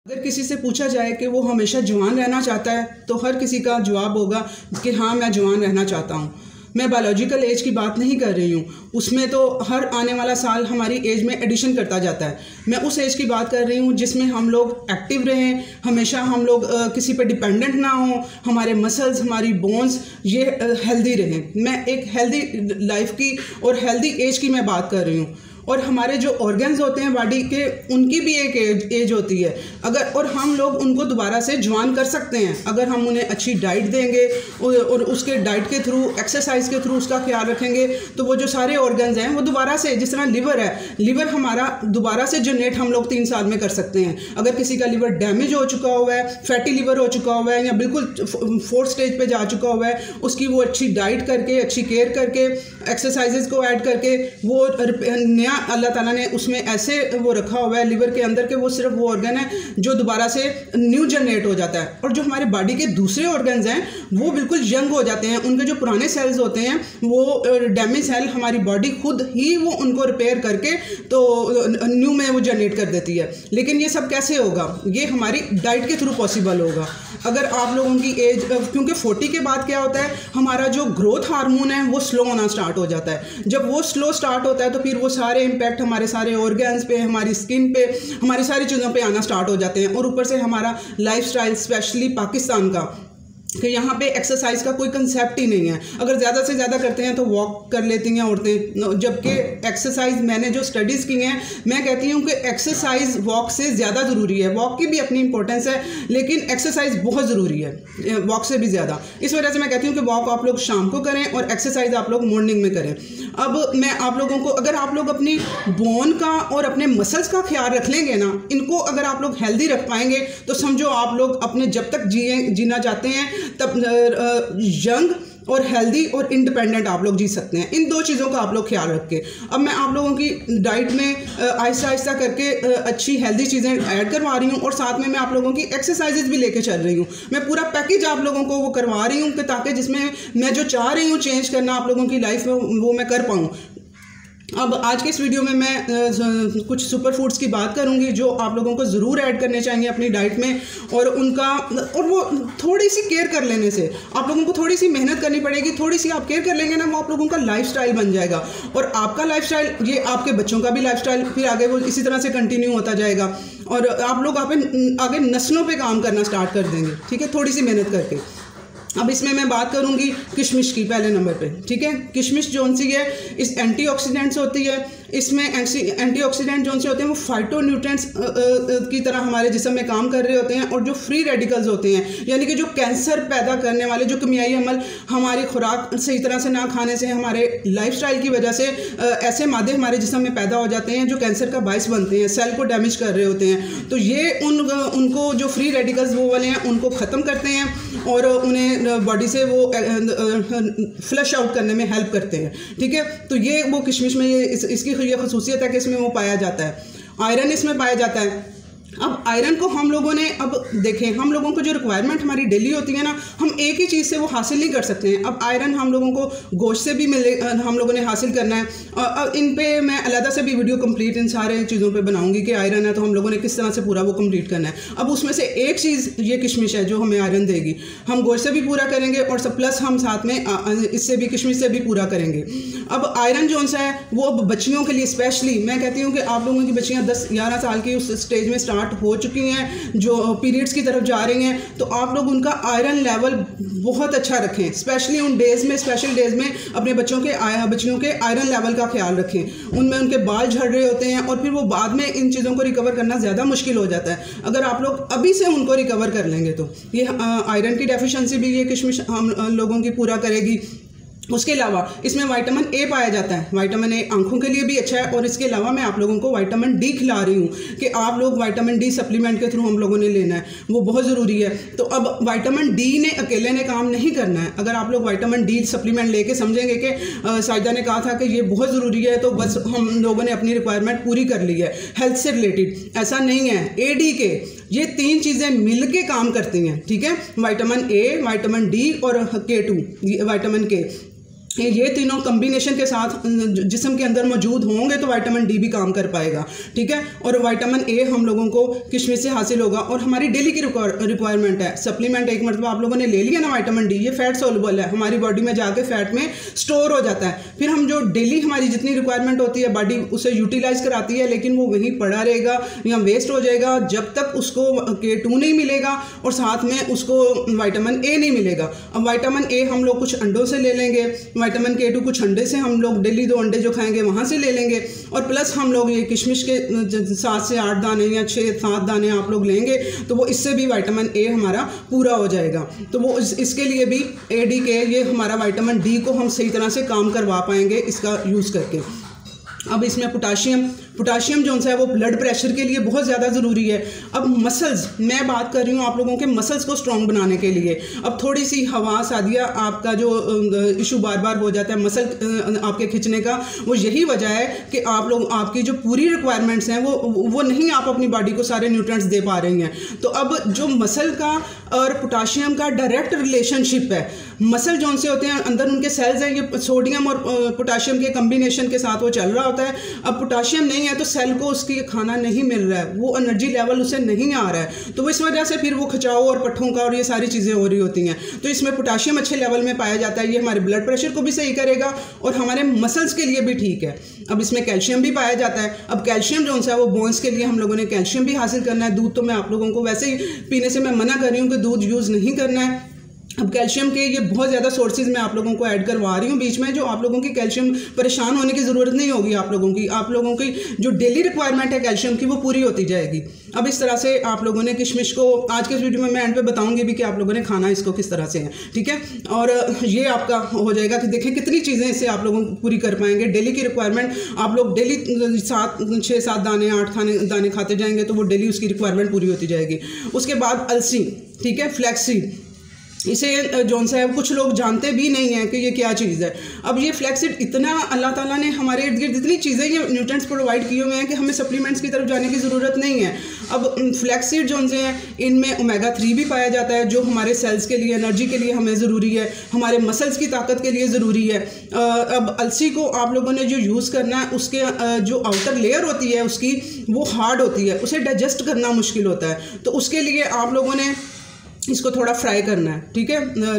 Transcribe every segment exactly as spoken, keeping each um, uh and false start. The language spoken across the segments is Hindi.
अगर किसी से पूछा जाए कि वो हमेशा जवान रहना चाहता है तो हर किसी का जवाब होगा कि हाँ, मैं जवान रहना चाहता हूँ। मैं बायोलॉजिकल एज की बात नहीं कर रही हूँ, उसमें तो हर आने वाला साल हमारी एज में एडिशन करता जाता है। मैं उस एज की बात कर रही हूँ जिसमें हम लोग एक्टिव रहें, हमेशा हम लोग आ, किसी पे डिपेंडेंट ना हों, हमारे मसल्स, हमारी बोन्स ये हेल्दी रहें। मैं एक हेल्दी लाइफ की और हेल्दी एज की मैं बात कर रही हूँ। और हमारे जो ऑर्गन्स होते हैं बॉडी के, उनकी भी एक एज, एज होती है अगर, और हम लोग उनको दोबारा से जवान कर सकते हैं अगर हम उन्हें अच्छी डाइट देंगे और, और उसके डाइट के थ्रू, एक्सरसाइज के थ्रू उसका ख्याल रखेंगे तो वो जो सारे ऑर्गन्स हैं वो दोबारा से, जिस तरह लिवर है, लिवर हमारा दोबारा से जनरेट हम लोग तीन साल में कर सकते हैं। अगर किसी का लिवर डैमेज हो चुका हुआ है, फैटी लिवर हो चुका हुआ है या बिल्कुल फोर्थ स्टेज पे जा चुका हुआ है, उसकी वो अच्छी डाइट करके, अच्छी केयर करके, एक्सरसाइजेज को ऐड करके वो नया अल्लाह ताला ने उसमें ऐसे वो रखा हुआ है लिवर के अंदर के वो सिर्फ वो ऑर्गन है जो दोबारा से न्यू जनरेट हो जाता है। और जो हमारे बॉडी के दूसरे ऑर्गन्स हैं वो बिल्कुल यंग हो जाते हैं। उनके जो पुराने सेल्स होते हैं वो डैमेज सेल हमारी बॉडी खुद ही वो उनको रिपेयर करके तो न्यू में वो जनरेट कर देती है। लेकिन ये सब कैसे होगा? ये हमारी डाइट के थ्रू पॉसिबल होगा। अगर आप लोगों की एज, क्योंकि फोर्टी के बाद क्या होता है, हमारा जो ग्रोथ हार्मोन है वो स्लो होना स्टार्ट हो जाता है। जब वो स्लो स्टार्ट होता है तो फिर वो सारे इम्पैक्ट हमारे सारे ऑर्गन्स पे, हमारी स्किन पे, हमारी सारी चीज़ों पे आना स्टार्ट हो जाते हैं। और ऊपर से हमारा लाइफस्टाइल, स्पेशली पाकिस्तान का, कि यहाँ पे एक्सरसाइज का कोई कंसेप्ट ही नहीं है। अगर ज़्यादा से ज़्यादा करते हैं तो वॉक कर लेती हैं औरतें, जबकि एक्सरसाइज, मैंने जो स्टडीज़ की हैं, मैं कहती हूँ कि एक्सरसाइज वॉक से ज़्यादा ज़रूरी है। वॉक की भी अपनी इंपॉर्टेंस है लेकिन एक्सरसाइज बहुत ज़रूरी है वॉक से भी ज़्यादा। इस वजह से मैं कहती हूँ कि वॉक आप लोग शाम को करें और एक्सरसाइज आप लोग मॉर्निंग में करें। अब मैं आप लोगों को, अगर आप लोग अपनी बोन का और अपने मसल्स का ख्याल रख लेंगे ना, इनको अगर आप लोग हेल्दी रख पाएंगे तो समझो आप लोग अपने जब तक जिए जीना चाहते हैं तब यंग और हेल्दी और इंडिपेंडेंट आप लोग जी सकते हैं। इन दो चीज़ों का आप लोग ख्याल रख के, अब मैं आप लोगों की डाइट में आहिस्ता आहिस्ता करके अच्छी हेल्दी चीज़ें ऐड करवा रही हूँ और साथ में मैं आप लोगों की एक्सरसाइजेज भी लेके चल रही हूँ। मैं पूरा पैकेज आप लोगों को वो करवा रही हूँ कि ताकि जिसमें मैं जो चाह रही हूँ चेंज करना आप लोगों की लाइफ में, वो मैं कर पाऊँ। अब आज के इस वीडियो में मैं आ, कुछ सुपर फूड्स की बात करूंगी जो आप लोगों को ज़रूर ऐड करने चाहिए अपनी डाइट में, और उनका, और वो थोड़ी सी केयर कर लेने से आप लोगों को थोड़ी सी मेहनत करनी पड़ेगी। थोड़ी सी आप केयर कर लेंगे ना, वो आप लोगों का लाइफस्टाइल बन जाएगा। और आपका लाइफस्टाइल, ये आपके बच्चों का भी लाइफस्टाइल फिर आगे वो इसी तरह से कंटिन्यू होता जाएगा और आप लोग आगे नस्लों पर काम करना स्टार्ट कर देंगे, ठीक है, थोड़ी सी मेहनत करके। अब इसमें मैं बात करूंगी किशमिश की पहले नंबर पे, ठीक है। किशमिश जोन सी है, इस एंटीऑक्सीडेंट्स होती है, इसमें एंटीऑक्सीडेंट जोन से होते हैं वो फाइटोन्यूट्रिएंट्स की तरह हमारे जिस्म में काम कर रहे होते हैं। और जो फ्री रेडिकल्स होते हैं, यानी कि जो कैंसर पैदा करने वाले जो केमियाई अमल हमारी खुराक सही तरह से ना खाने से, हमारे लाइफस्टाइल की वजह से ऐसे मादे हमारे जिस्म में पैदा हो जाते हैं जो कैंसर का बायस बनते हैं, सेल को डैमेज कर रहे होते हैं। तो ये उन उनको जो फ्री रेडिकल्स वो वाले हैं उनको ख़त्म करते हैं और उन्हें बॉडी से वो फ्लश आउट करने में हेल्प करते हैं, ठीक है। तो ये वो किशमिश में ये इस, इसकी ये खसूसियत है कि इसमें वो पाया जाता है। आयरन इसमें पाया जाता है। अब आयरन को हम लोगों ने, अब देखें, हम लोगों को जो रिक्वायरमेंट हमारी डेली होती है ना, हम एक ही चीज़ से वो हासिल नहीं कर सकते हैं। अब आयरन हम लोगों को गोश्त से भी मिले, हम लोगों ने हासिल करना है। और इन पे मैं अलग से भी वीडियो कंप्लीट इन सारे चीज़ों पे बनाऊंगी कि आयरन है तो हम लोगों ने किस तरह से पूरा वो कंप्लीट करना है। अब उसमें से एक चीज़ ये किशमिश है जो हमें आयरन देगी। हम गोश्त से भी पूरा करेंगे और सब प्लस हम साथ में इससे भी, किशमिश से भी पूरा करेंगे। अब आयरन जो सा है वो अब बच्चियों के लिए स्पेशली, मैं कहती हूँ कि आप लोगों की बच्चियाँ दस ग्यारह साल की उस स्टेज में स्टार्ट हो चुकी हैं, जो पीरियड्स की तरफ जा रही हैं, तो आप लोग उनका आयरन लेवल बहुत अच्छा रखें। स्पेशली उन डेज़ में, स्पेशल डेज़ में अपने बच्चों के बच्चियों के आयरन लेवल का ख्याल रखें। उनमें उनके बाल झड़ रहे होते हैं और फिर वो बाद में इन चीज़ों को रिकवर करना ज़्यादा मुश्किल हो जाता है। अगर आप लोग अभी से उनको रिकवर कर लेंगे तो ये आयरन की डेफिशिएंसी भी ये किशमिश हम लोगों की पूरा करेगी। उसके अलावा इसमें विटामिन ए पाया जाता है। विटामिन ए आंखों के लिए भी अच्छा है। और इसके अलावा मैं आप लोगों को विटामिन डी खिला रही हूँ कि आप लोग विटामिन डी सप्लीमेंट के थ्रू हम लोगों ने लेना है, वो बहुत ज़रूरी है। तो अब विटामिन डी ने अकेले ने काम नहीं करना है। अगर आप लोग विटामिन डी सप्लीमेंट लेके समझेंगे कि साइदा ने कहा था कि ये बहुत ज़रूरी है तो बस हम लोगों ने अपनी रिक्वायरमेंट पूरी कर ली है हेल्थ से रिलेटेड, ऐसा नहीं है। ए डी के ये तीन चीज़ें मिल के काम करती हैं, ठीक है। विटामिन ए, विटामिन डी और के टू, विटामिन के, ये तीनों कम्बिनेशन के साथ जिस्म के अंदर मौजूद होंगे तो विटामिन डी भी काम कर पाएगा, ठीक है। और विटामिन ए हम लोगों को किशमिश से हासिल होगा और हमारी डेली की रिक्वायरमेंट है। सप्लीमेंट एक मरतबा आप लोगों ने ले लिया ना विटामिन डी, ये फैट सोलुबल है, हमारी बॉडी में जाके फैट में स्टोर हो जाता है। फिर हम जो डेली हमारी जितनी रिक्वायरमेंट होती है बॉडी उसे यूटिलाइज कराती है, लेकिन वो वहीं पड़ा रहेगा या वेस्ट हो जाएगा जब तक उसको के टू नहीं मिलेगा और साथ में उसको विटामिन ए नहीं मिलेगा। अब विटामिन ए हम लोग कुछ अंडों से ले लेंगे, विटामिन के टू कुछ अंडे से हम लोग डेली दो अंडे जो खाएंगे वहाँ से ले लेंगे, और प्लस हम लोग ये किशमिश के सात से आठ दाने या छः सात दाने आप लोग लेंगे तो वो इससे भी विटामिन ए हमारा पूरा हो जाएगा। तो वो इस, इसके लिए भी ए डी के ये हमारा विटामिन डी को हम सही तरह से काम करवा पाएंगे इसका यूज़ करके। अब इसमें पोटाशियम पोटाशियम जो है वो ब्लड प्रेशर के लिए बहुत ज़्यादा ज़रूरी है। अब मसल्स, मैं बात कर रही हूँ आप लोगों के मसल्स को स्ट्रॉन्ग बनाने के लिए। अब थोड़ी सी हवा सादिया आपका जो इशू बार बार हो जाता है मसल आपके खिंचने का, वो यही वजह है कि आप लोग आपकी जो पूरी रिक्वायरमेंट्स हैं वो वो नहीं आप अपनी बॉडी को सारे न्यूट्रिएंट्स दे पा रही हैं। तो अब जो मसल का और पोटाशियम का डायरेक्ट रिलेशनशिप है, मसल जो से होते हैं अंदर उनके सेल्स हैं, ये सोडियम और पोटाशियम के कम्बिनेशन के साथ वो चल रहा होता है। अब पोटाशियम नहीं है तो सेल को उसकी खाना नहीं मिल रहा है, वो एनर्जी लेवल उसे नहीं आ रहा है, तो इस वजह से फिर वो खिंचाव और पट्ठों का और ये सारी चीज़ें हो रही होती हैं। तो इसमें पोटाशियम अच्छे लेवल में पाया जाता है, ये हमारे ब्लड प्रेशर को भी सही करेगा और हमारे मसल्स के लिए भी ठीक है। अब इसमें कैल्शियम भी पाया जाता है। अब कैल्शियम जो है वो बोन्स के लिए हम लोगों ने कैल्शियम भी हासिल करना है। दूध तो मैं आप लोगों को वैसे ही पीने से मैं मना कर रही हूँ कि दूध यूज़ नहीं करना है। अब कैल्शियम के ये बहुत ज़्यादा सोर्सेज मैं आप लोगों को ऐड करवा रही हूँ बीच में, जो आप लोगों की कैल्शियम परेशान होने की ज़रूरत नहीं होगी। आप लोगों की आप लोगों की जो डेली रिक्वायरमेंट है कैल्शियम की वो पूरी होती जाएगी। अब इस तरह से आप लोगों ने किशमिश को आज के इस वीडियो में मैं एंड पे बताऊंगी भी कि आप लोगों ने खाना इसको किस तरह से है, ठीक है। और ये आपका हो जाएगा कि देखें कितनी चीज़ें इससे आप लोगों को पूरी कर पाएंगे। डेली की रिक्वायरमेंट आप लोग डेली सात छः सात दाने आठ खाने दाने खाते जाएंगे तो वो डेली उसकी रिक्वायरमेंट पूरी होती जाएगी। उसके बाद अलसी, ठीक है, फ्लैक्सीड, इसे जौन सा है कुछ लोग जानते भी नहीं हैं कि ये क्या चीज़ है। अब ये फ्लैक्सीड इतना अल्लाह ताला ने हमारे इर्द गिर्द जितनी चीज़ें ये न्यूट्रिएंट्स प्रोवाइड किए हुए हैं कि हमें सप्लीमेंट्स की तरफ जाने की ज़रूरत नहीं है। अब फ्लैक्सीड जौन से हैं इनमें ओमेगा थ्री भी पाया जाता है जो हमारे सेल्स के लिए एनर्जी के लिए हमें ज़रूरी है, हमारे मसल्स की ताकत के लिए ज़रूरी है। अब अलसी को आप लोगों ने जो यूज़ करना है उसके जो आउटर लेयर होती है उसकी वो हार्ड होती है, उसे डाइजेस्ट करना मुश्किल होता है, तो उसके लिए आप लोगों ने इसको थोड़ा फ्राई करना है, ठीक है।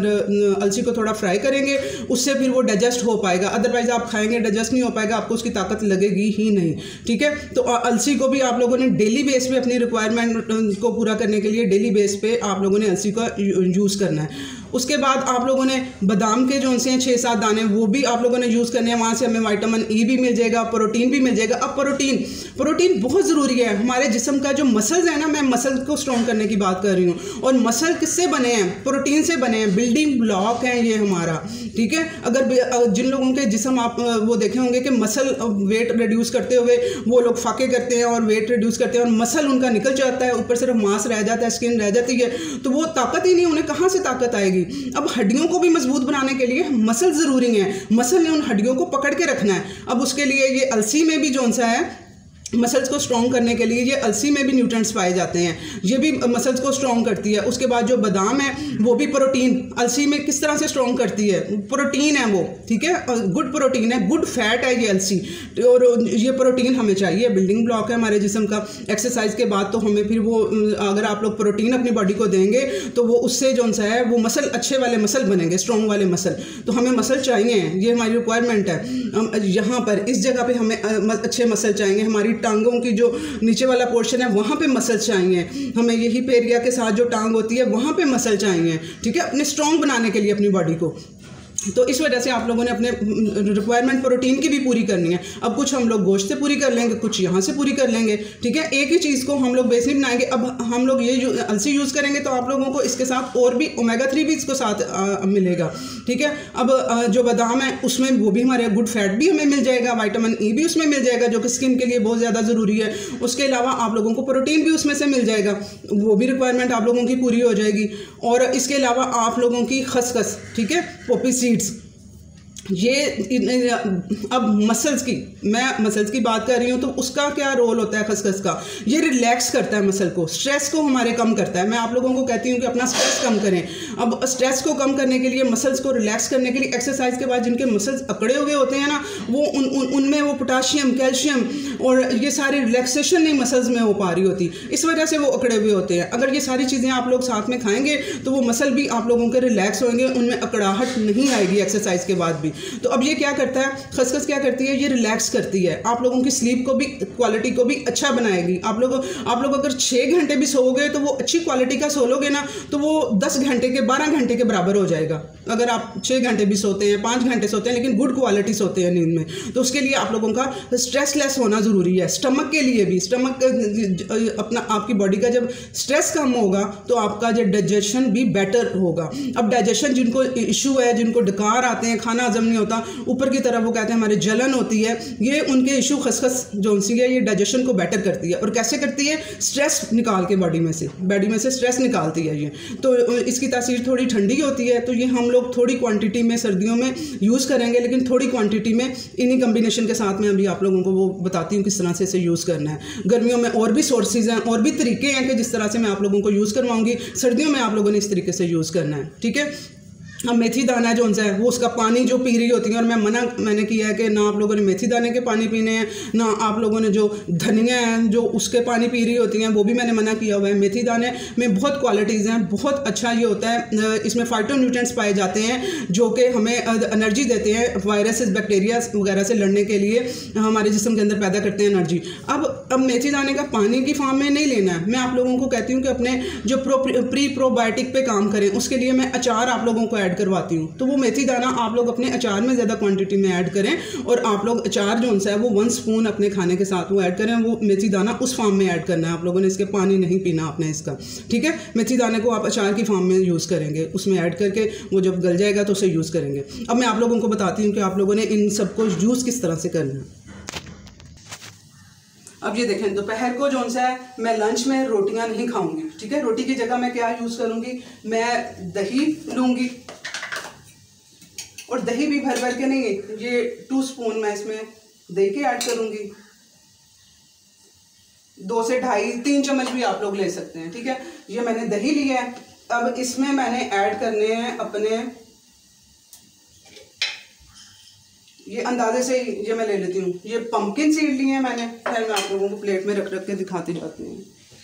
अलसी को थोड़ा फ्राई करेंगे उससे फिर वो डाइजेस्ट हो पाएगा, अदरवाइज आप खाएंगे डाइजेस्ट नहीं हो पाएगा, आपको उसकी ताकत लगेगी ही नहीं, ठीक है। तो अलसी को भी आप लोगों ने डेली बेस पे अपनी रिक्वायरमेंट को पूरा करने के लिए डेली बेस पे आप लोगों ने अलसी का यूज़ करना है। उसके बाद आप लोगों ने बादाम के जो से छः सात दाने वो भी आप लोगों ने यूज़ करने हैं, वहाँ से हमें विटामिन ई भी मिल जाएगा, प्रोटीन भी मिल जाएगा। अब प्रोटीन प्रोटीन बहुत ज़रूरी है हमारे जिस्म का जो मसल्स है ना, मैं मसल को स्ट्रॉन्ग करने की बात कर रही हूँ, और मसल किससे बने हैं? प्रोटीन से बने हैं, बिल्डिंग ब्लॉक है ये हमारा, ठीक है। अगर जिन लोगों के जिस्म आप वो देखे होंगे कि मसल वेट रिड्यूस करते हुए वो लोग फाके करते हैं और वेट रिड्यूस करते हैं और मसल उनका निकल जाता है, ऊपर सिर्फ मांस रह जाता है, स्किन रह जाती है, तो वो ताकत ही नहीं, उन्हें कहाँ से ताकत आएगी। अब हड्डियों को भी मजबूत बनाने के लिए मसल ज़रूरी है, मसल ने उन हड्डियों को पकड़ के रखना है। अब उसके लिए ये अलसी में भी जो सा है मसल्स को स्ट्रॉन्ग करने के लिए ये अलसी में भी न्यूट्रिएंट्स पाए जाते हैं, ये भी मसल्स को स्ट्रॉन्ग करती है। उसके बाद जो बादाम है वो भी प्रोटीन अलसी में किस तरह से स्ट्रॉन्ग करती है, प्रोटीन है वो, ठीक है, गुड प्रोटीन है, गुड फैट है ये अलसी, और ये प्रोटीन हमें चाहिए, बिल्डिंग ब्लॉक है हमारे जिस्म का। एक्सरसाइज के बाद तो हमें फिर वो अगर आप लोग प्रोटीन अपनी बॉडी को देंगे तो वो उससे जो सा है वो मसल अच्छे वाले मसल बनेंगे, स्ट्रॉन्ग वाले मसल, तो हमें मसल चाहिए, ये हमारी रिक्वायरमेंट है। यहाँ पर इस जगह पर हमें अच्छे मसल चाहिए, हमारी टांगों की जो नीचे वाला पोर्शन है वहाँ पे मसल चाहिए, हमें ये हिप एरिया के साथ जो टांग होती है वहाँ पे मसल चाहिए, ठीक है, अपने स्ट्रॉन्ग बनाने के लिए अपनी बॉडी को। तो इस वजह से आप लोगों ने अपने रिक्वायरमेंट प्रोटीन की भी पूरी करनी है। अब कुछ हम लोग गोश्त से पूरी कर लेंगे, कुछ यहाँ से पूरी कर लेंगे, ठीक है। एक ही चीज़ को हम लोग बेस नहीं बनाएंगे। अब हम लोग ये यू, अलसी यूज़ करेंगे तो आप लोगों को इसके साथ और भी ओमेगा थ्री भी इसको साथ आ, मिलेगा, ठीक है। अब आ, जो बादाम है उसमें वो भी हमारे गुड फैट भी हमें मिल जाएगा, विटामिन ई भी उसमें मिल जाएगा जो कि स्किन के लिए बहुत ज़्यादा ज़रूरी है। उसके अलावा आप लोगों को प्रोटीन भी उसमें से मिल जाएगा, वो भी रिक्वायरमेंट आप लोगों की पूरी हो जाएगी। और इसके अलावा आप लोगों की खसखस, ठीक है, पोपी सीड्स, ये अब मसल्स की, मैं मसल्स की बात कर रही हूँ, तो उसका क्या रोल होता है खसखस का? ये रिलैक्स करता है मसल को, स्ट्रेस को हमारे कम करता है। मैं आप लोगों को कहती हूँ कि अपना स्ट्रेस कम करें। अब स्ट्रेस को कम करने के लिए, मसल्स को रिलैक्स करने के लिए, एक्सरसाइज के बाद जिनके मसल्स अकड़े हुए होते हैं ना, वो उन उनमें वो पोटाशियम, कैल्शियम और ये सारी रिलैक्सेशन नहीं मसल्स में हो पा रही होती, इस वजह से वो अकड़े हुए होते हैं। अगर ये सारी चीज़ें आप लोग साथ में खाएंगे तो वो मसल भी आप लोगों के रिलैक्स होंगे, उनमें अकड़ाहट नहीं आएगी एक्सरसाइज के बाद भी। तो अब ये क्या करता है, खसखस क्या करती है, ये रिलैक्स करती है, आप लोगों की स्लीप को भी, क्वालिटी को भी अच्छा बनाएगी। आप लोग आप लोग अगर छः घंटे भी सोओगे तो वो अच्छी क्वालिटी का सो लोगे ना, तो वो दस घंटे के, बारह घंटे के बराबर हो जाएगा। अगर आप छः घंटे भी सोते हैं, पाँच घंटे सोते हैं, लेकिन गुड क्वालिटी सोते हैं नींद में, तो उसके लिए आप लोगों का स्ट्रेस लेस होना ज़रूरी है। स्टमक के लिए भी, स्टमक अपना, आपकी बॉडी का जब स्ट्रेस कम होगा तो आपका जो डाइजेशन भी बेटर होगा। अब डाइजेशन जिनको इशू है, जिनको डकार आते हैं, खाना हजम नहीं होता, ऊपर की तरफ वो कहते हैं हमारे जलन होती है, ये उनके इशू खसखस जो सी है ये डाइजेशन को बेटर करती है। और कैसे करती है? स्ट्रेस निकाल के बॉडी में से, बॉडी में से स्ट्रेस निकालती है ये। तो इसकी तासीर थोड़ी ठंडी होती है, तो ये हम लोग थोड़ी क्वांटिटी में सर्दियों में यूज़ करेंगे, लेकिन थोड़ी क्वांटिटी में इन्हीं कम्बिनेशन के साथ में अभी आप लोगों को वो बताती हूँ किस तरह से इसे यूज़ करना है। गर्मियों में और भी सोर्सेज हैं, और भी तरीके हैं कि जिस तरह से मैं आप लोगों को यूज़ करवाऊँगी, सर्दियों में आप लोगों ने इस तरीके से यूज़ करना है, ठीक है। अब मेथी दाना जो उनसे है वो उसका पानी जो पी रही होती है, और मैं मना मैंने किया है कि ना आप लोगों ने मेथी दाने के पानी पीने हैं, ना आप लोगों ने जो धनिया हैं जो उसके पानी पी रही होती हैं, वो भी मैंने मना किया हुआ है। मेथी दाने में बहुत क्वालिटीज़ हैं, बहुत अच्छा ये होता है, इसमें फाइटोन्यूट्रिएंट्स पाए जाते हैं जो कि हमें एनर्जी देते हैं, वायरसेस, बैक्टीरिया वगैरह से लड़ने के लिए हमारे जिस्म के अंदर पैदा करते हैं एनर्जी। अब अब मेथी दाने का पानी की फॉर्म में नहीं लेना है। मैं आप लोगों को कहती हूँ कि अपने जो प्रो प्री प्रोबायोटिक पे काम करें, उसके लिए मैं अचार आप लोगों को करवाती हूँ। तो वो मेथी दाना आप लोग अपने अचार में ज़्यादा क्वांटिटी में ऐड करें, और आप लोग अचार जो उनसा है वो वन स्पून अपने खाने के साथ वो ऐड करें। वो मेथी दाना उस फॉर्म में ऐड करना है आप लोगों ने, इसके पानी नहीं पीना आपने इसका, ठीक है। मेथी दाने को आप अचार की फॉर्म में यूज़ करेंगे, उसमें ऐड करके वो जब गल जाएगा तो उसे यूज़ करेंगे। अब मैं आप लोगों को बताती हूँ कि आप लोगों ने इन सबको यूज़ किस तरह से करना है। अब ये देखें, दोपहर को जो सा है मैं लंच में रोटियां नहीं खाऊंगी, ठीक है। रोटी की जगह मैं क्या यूज़ करूंगी, मैं दही लूँगी, और दही भी भर भर के नहीं, ये टू स्पून मैं इसमें दही के ऐड करूंगी, दो से ढाई तीन चम्मच भी आप लोग ले सकते हैं, ठीक है। ये मैंने दही लिया है। अब इसमें मैंने ऐड करने हैं अपने, ये अंदाजे से ये मैं ले लेती हूँ, ये पंपकिन सीड लिए हैं मैंने, फिर मैं आप लोगों को प्लेट में रख रख के दिखाती जाती हूँ।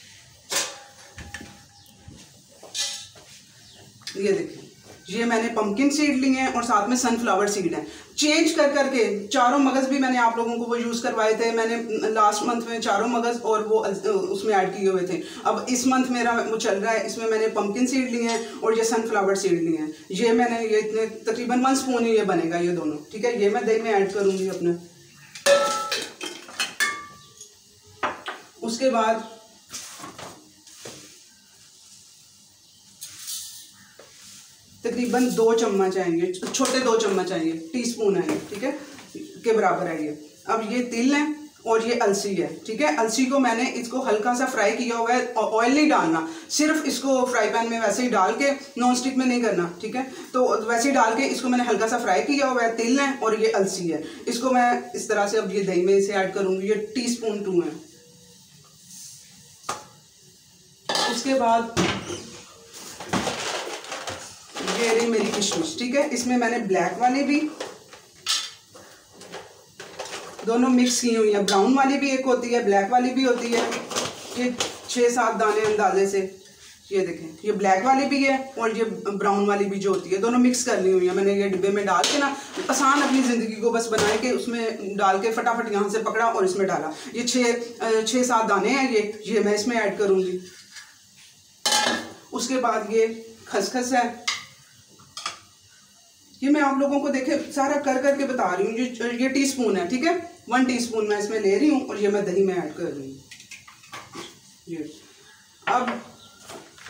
ये देखिए, ये मैंने पंपकिन सीड लिए हैं और साथ में सनफ्लावर सीड हैं। चेंज कर करके चारों मगज़ भी मैंने आप लोगों को वो यूज़ करवाए थे। मैंने लास्ट मंथ में चारों मगज़ और वो उसमें ऐड किए हुए थे। अब इस मंथ मेरा वो चल रहा है, इसमें मैंने पंपकिन सीड लिए हैं और ये सनफ्लावर सीड लिए हैं। ये मैंने ये इतने तकरीबन वन स्पून ही ये बनेगा ये दोनों, ठीक है। ये मैं दही में ऐड करूँगी अपने। उसके बाद तकरीबन दो चम्मच आएंगे, छोटे दो चम्मच आएंगे, टीस्पून आएंगे, ठीक है, के बराबर है ये। अब ये तिल है और ये अलसी है, ठीक है। अलसी को मैंने इसको हल्का सा फ्राई किया हुआ है, ऑयल नहीं डालना, सिर्फ इसको फ्राई पैन में वैसे ही डाल के, नॉन स्टिक में नहीं करना, ठीक है। तो वैसे ही डाल के इसको मैंने हल्का सा फ्राई किया हुआ है। तिल है और ये अलसी है, इसको मैं इस तरह से अब ये दही में इसे ऐड करूँगी। ये टी स्पून टू है। उसके बाद ये रही मेरी किशमिश, ठीक है। इसमें मैंने ब्लैक वाली भी दोनों मिक्स की हुई है, ब्राउन वाली भी एक होती है, ब्लैक वाली भी होती है। ये छः सात दाने अंदाजे से, ये देखें, ये ब्लैक वाली भी है और ये ब्राउन वाली भी जो होती है, दोनों मिक्स करनी हुई है मैंने। ये डिब्बे में डाल के ना आसान अपनी ज़िंदगी को बस बनाए के उसमें डाल के फटाफट यहाँ से पकड़ा और इसमें डाला। ये छः छः सात दाने हैं, ये ये मैं इसमें ऐड करूँगी। उसके बाद ये खसखस है, ये मैं आप लोगों को देखे सारा कर करके बता रही हूँ। ये ये टीस्पून है, ठीक है, वन टीस्पून मैं इसमें ले रही हूँ और ये मैं दही में ऐड कर रही हूँ। ये अब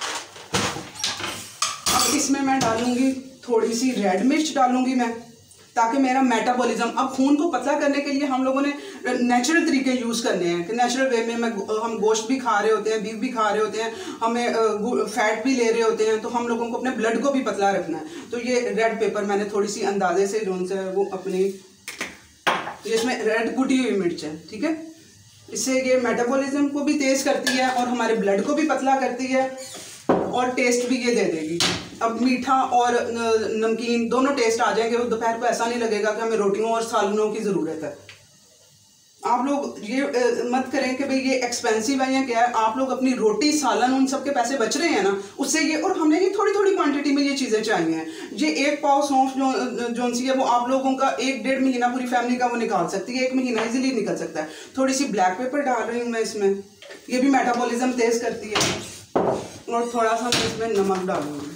अब इसमें मैं डालूंगी थोड़ी सी रेड मिर्च डालूंगी मैं, ताकि मेरा मेटाबॉलिज्म, अब खून को पतला करने के लिए हम लोगों ने नेचुरल तरीके यूज़ करने हैं कि नेचुरल वे में मैं हम गोश्त भी खा रहे होते हैं, बीफ भी खा रहे होते हैं, हमें फैट भी ले रहे होते हैं, तो हम लोगों को अपने ब्लड को भी पतला रखना है। तो ये रेड पेपर मैंने थोड़ी सी अंदाजे से जो है वो अपनी, इसमें रेड कुटी हुई मिर्च है, ठीक है। इससे ये मेटाबॉलिज्म को भी तेज़ करती है और हमारे ब्लड को भी पतला करती है और टेस्ट भी ये दे देगी। अब मीठा और नमकीन दोनों टेस्ट आ जाएंगे, दोपहर को ऐसा नहीं लगेगा कि हमें रोटियों और सालनों की ज़रूरत है। आप लोग ये मत करें कि भाई ये एक्सपेंसिव है या क्या है, आप लोग अपनी रोटी सालन उन सब के पैसे बच रहे हैं ना उससे ये, और हमने ये थोड़ी थोड़ी क्वांटिटी में ये चीज़ें चाहिए हैं। ये एक पाव सौंफ जो जो सी है वो आप लोगों का एक डेढ़ महीना पूरी फैमिली का वो निकाल सकती है, एक महीना इजीली निकल सकता है। थोड़ी सी ब्लैक पेपर डाल रही हूँ मैं इसमें, ये भी मेटाबॉलिज्म तेज़ करती है। और थोड़ा सा मैं इसमें नमक डालूंगी,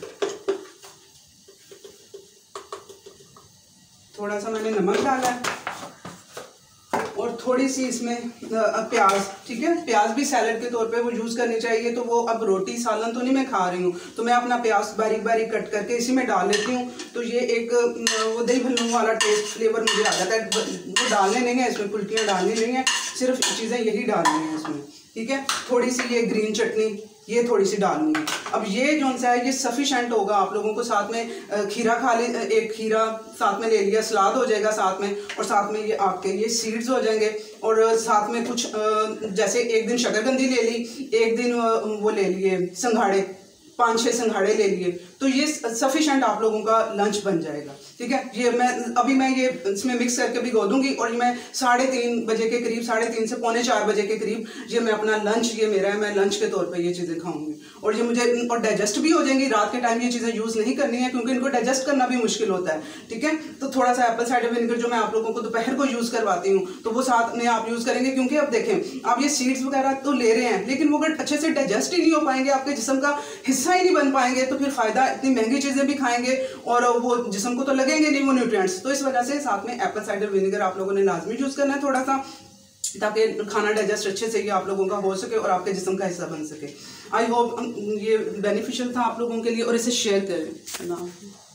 थोड़ा सा मैंने नमक डाला है और थोड़ी सी इसमें प्याज, ठीक है। प्याज भी सैलड के तौर पे वो यूज़ करनी चाहिए। तो वो अब रोटी सालन तो नहीं मैं खा रही हूँ, तो मैं अपना प्याज बारीक बारीक कट करके इसी में डाल लेती हूँ। तो ये एक वो दही भल्लों वाला टेस्ट फ्लेवर मुझे आ जाता है। वो डालने नहीं है इसमें, फुल्कियाँ डालनी नहीं है, सिर्फ चीज़ें यही डालनी है इसमें, ठीक है। थोड़ी सी ये ग्रीन चटनी ये थोड़ी सी डालूंगी। अब ये जो सा है ये सफिशेंट होगा आप लोगों को। साथ में खीरा खा ले, एक खीरा साथ में ले लिया, सलाद हो जाएगा साथ में, और साथ में ये आपके ये सीड्स हो जाएंगे, और साथ में कुछ जैसे एक दिन शकरकंदी ले ली, एक दिन वो ले लिए संघाड़े, पाँच छः संघाड़े ले लिए, तो ये सफिशेंट आप लोगों का लंच बन जाएगा, ठीक है। ये मैं अभी मैं ये इसमें मिक्स करके भिगो दूंगी और ये मैं साढ़े तीन बजे के करीब, साढ़े तीन से पौने चार बजे के करीब ये मैं अपना लंच, ये मेरा है, मैं लंच के तौर पे ये चीज़ें खाऊंगी। और ये मुझे और डाइजेस्ट भी हो जाएंगी। रात के टाइम ये चीज़ें यूज़ नहीं करनी है क्योंकि इनको डाइजेस्ट करना भी मुश्किल होता है, ठीक है। तो थोड़ा सा एप्पल साइडर विनेगर जो मैं आप लोगों को दोपहर को यूज़ करवाती हूँ तो वो साथ में आप यूज़ करेंगे, क्योंकि अब देखें आप ये सीड्स वगैरह तो ले रहे हैं लेकिन वो अगर अच्छे से डाइजेस्ट ही नहीं हो पाएंगे, आपके जिस्म का हिस्सा ही नहीं बन पाएंगे, तो फिर फ़ायदा, इतनी महंगी चीज़ें भी खाएंगे और वो जिस्म को तो लगेंगे नहीं वो न्यूट्रिएंट्स। तो इस वजह से साथ में एप्पल साइडर विनेगर आप लोगों ने लाजमी यूज़ करना है थोड़ा सा, ताकि खाना डाइजेस्ट अच्छे से ये आप लोगों का हो सके और आपके जिस्म का हिस्सा बन सके। आई होप ये बेनिफिशियल था आप लोगों के लिए और इसे शेयर करें।